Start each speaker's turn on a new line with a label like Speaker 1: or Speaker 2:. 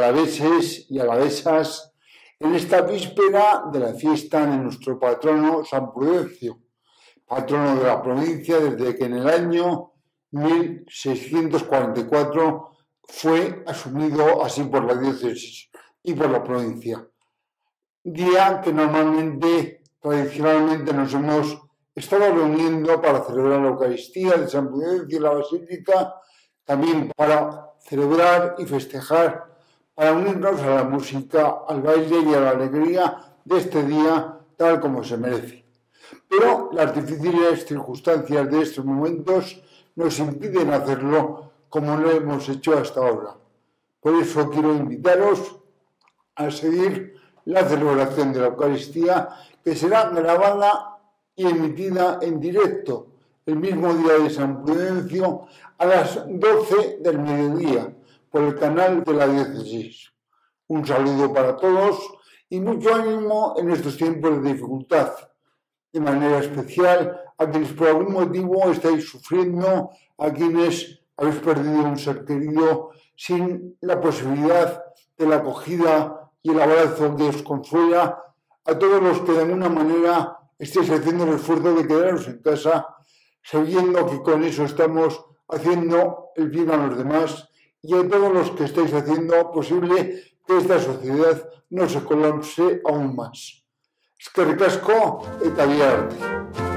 Speaker 1: alaveses y alavesas en esta víspera de la fiesta de nuestro patrono San Prudencio, patrono de la provincia desde que en el año 1644 fue asumido así por la diócesis y por la provincia. Día que tradicionalmente nos hemos estado reuniendo para celebrar la Eucaristía de San Prudencio en la Basílica, también para celebrar y festejar, para unirnos a la música, al baile y a la alegría de este día tal como se merece. Pero las difíciles circunstancias de estos momentos nos impiden hacerlo como lo hemos hecho hasta ahora. Por eso quiero invitaros a seguir la celebración de la Eucaristía, que será grabada y emitida en directo el mismo día de San Prudencio a las 12 del mediodía por el canal de la diócesis. Un saludo para todos y mucho ánimo en estos tiempos de dificultad. De manera especial a quienes por algún motivo estáis sufriendo, a quienes habéis perdido un ser querido sin la posibilidad de la acogida y el abrazo que os consuela, a todos los que de alguna manera estéis haciendo el esfuerzo de quedaros en casa, sabiendo que con eso estamos haciendo el bien a los demás, y a todos los que estáis haciendo posible que esta sociedad no se colapse aún más. Eskerrik asko eta bihar arte.